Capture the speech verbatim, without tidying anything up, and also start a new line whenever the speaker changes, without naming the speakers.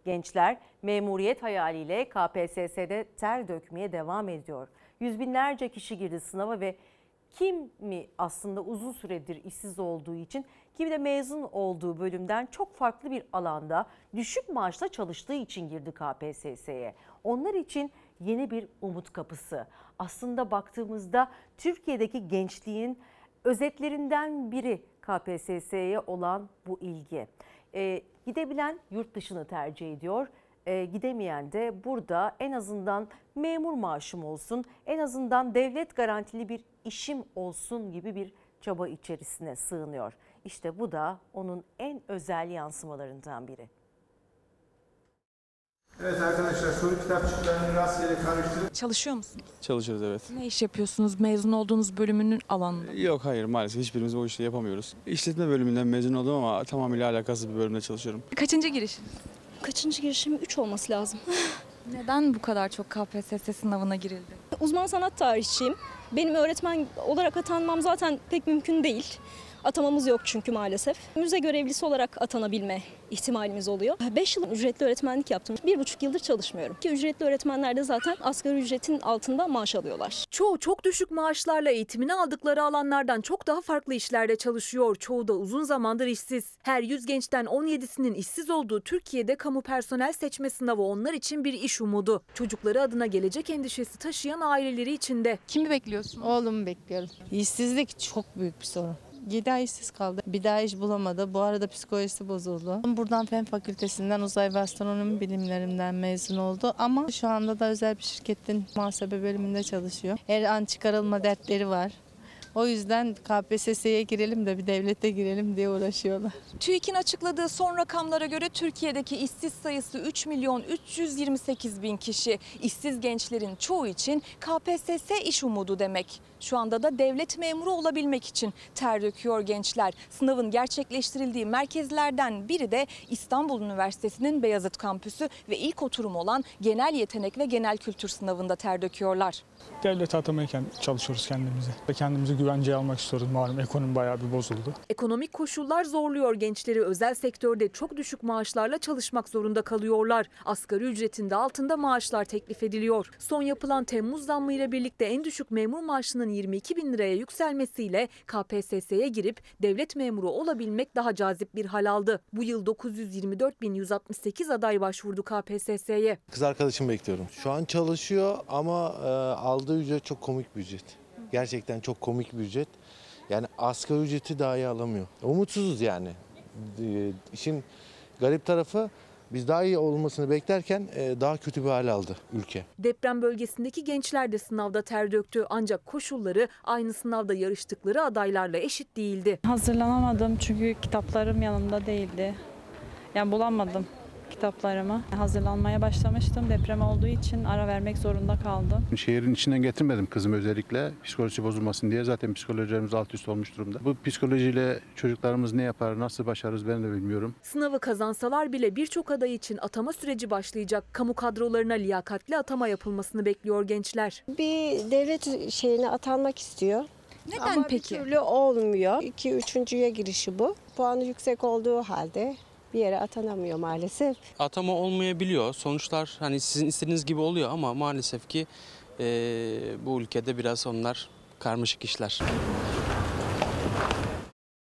Gençler memuriyet hayaliyle K P S S'de ter dökmeye devam ediyor. Yüz binlerce kişi girdi sınava ve kimi aslında uzun süredir işsiz olduğu için, kimi de mezun olduğu bölümden çok farklı bir alanda düşük maaşla çalıştığı için girdi K P S S'ye. Onlar için yeni bir umut kapısı. Aslında baktığımızda Türkiye'deki gençliğin özetlerinden biri K P S S'ye olan bu ilgi. Ee, gidebilen yurt dışını tercih ediyor. E, gidemeyen de burada en azından memur maaşım olsun, en azından devlet garantili bir işim olsun gibi bir çaba içerisine sığınıyor. İşte bu da onun en özel yansımalarından biri.
Evet arkadaşlar, soru kitapçıklarını rastgele karıştırıp...
Çalışıyor musunuz?
Çalışıyoruz, evet.
Ne iş yapıyorsunuz mezun olduğunuz bölümünün alanında?
Yok, hayır, maalesef hiçbirimiz o işi yapamıyoruz. İşletme bölümünden mezun oldum ama tamamıyla alakasız bir bölümde çalışıyorum.
Kaçıncı girişiniz?
Kaçıncı girişim? üç olması lazım.
Neden bu kadar çok K P S S sınavına girildi?
Uzman sanat tarihçiyim. Benim öğretmen olarak atanmam zaten pek mümkün değil. Atamamız yok çünkü maalesef. Müze görevlisi olarak atanabilme ihtimalimiz oluyor. beş yıl ücretli öğretmenlik yaptım. bir buçuk yıldır çalışmıyorum. Ki ücretli öğretmenler de zaten asgari ücretin altında maaş alıyorlar.
Çoğu çok düşük maaşlarla eğitimini aldıkları alanlardan çok daha farklı işlerde çalışıyor. Çoğu da uzun zamandır işsiz. Her yüz gençten on yedisinin işsiz olduğu Türkiye'de kamu personel seçme sınavı onlar için bir iş umudu. Çocukları adına gelecek endişesi taşıyan aileleri için de.
Kimi bekliyorsunuz?
Oğlumu bekliyorum. İşsizlik çok büyük bir sorun. yedi ay işsiz kaldı. Bir daha iş bulamadı. Bu arada psikolojisi bozuldu. Buradan Fen Fakültesinden Uzay ve Astronomi Bilimlerinden mezun oldu. Ama şu anda da özel bir şirketin muhasebe bölümünde çalışıyor. Her an çıkarılma dertleri var. O yüzden K P S S'ye girelim de bir devlete girelim diye uğraşıyorlar.
TÜİK'in açıkladığı son rakamlara göre Türkiye'deki işsiz sayısı üç milyon üç yüz yirmi sekiz bin kişi. İşsiz gençlerin çoğu için K P S S iş umudu demek. Şu anda da devlet memuru olabilmek için ter döküyor gençler. Sınavın gerçekleştirildiği merkezlerden biri de İstanbul Üniversitesi'nin Beyazıt kampüsü ve ilk oturum olan genel yetenek ve genel kültür sınavında ter döküyorlar.
Devlete atamayken çalışıyoruz kendimize. Kendimizi güvenceye almak istiyoruz. Malum ekonomi bayağı bir bozuldu.
Ekonomik koşullar zorluyor gençleri. Özel sektörde çok düşük maaşlarla çalışmak zorunda kalıyorlar. Asgari ücretin de altında maaşlar teklif ediliyor. Son yapılan Temmuz zammı ile birlikte en düşük memur maaşının yirmi iki bin liraya yükselmesiyle K P S S'ye girip devlet memuru olabilmek daha cazip bir hal aldı. Bu yıl dokuz yüz yirmi dört bin yüz altmış sekiz aday başvurdu K P S S'ye.
Kız arkadaşımı bekliyorum. Şu an çalışıyor ama e, aldığı ücret çok komik bir ücret. Gerçekten çok komik bir ücret. Yani asgari ücreti dahi alamıyor. Umutsuzuz yani. E, işin garip tarafı, biz daha iyi olmasını beklerken e, daha kötü bir hal aldı ülke.
Deprem bölgesindeki gençler de sınavda ter döktü. Ancak koşulları aynı sınavda yarıştıkları adaylarla eşit değildi.
Hazırlanamadım çünkü kitaplarım yanımda değildi. Yani bulamadım kitaplarımı. Hazırlanmaya başlamıştım. Deprem olduğu için ara vermek zorunda kaldım.
Şehrin içinden getirmedim kızım özellikle. Psikolojisi bozulmasın diye. Zaten psikolojilerimiz alt üst olmuş durumda. Bu psikolojiyle çocuklarımız ne yapar, nasıl başarırız ben de bilmiyorum.
Sınavı kazansalar bile birçok aday için atama süreci başlayacak. Kamu kadrolarına liyakatli atama yapılmasını bekliyor gençler.
Bir devlet şeyine atanmak istiyor.
Neden
Ama
peki?
bir türlü olmuyor. İki, üçüncüye girişi bu. Puanı yüksek olduğu halde bir yere atanamıyor maalesef.
Atama olmayabiliyor. Sonuçlar hani sizin istediğiniz gibi oluyor ama maalesef ki e, bu ülkede biraz onlar karmaşık işler.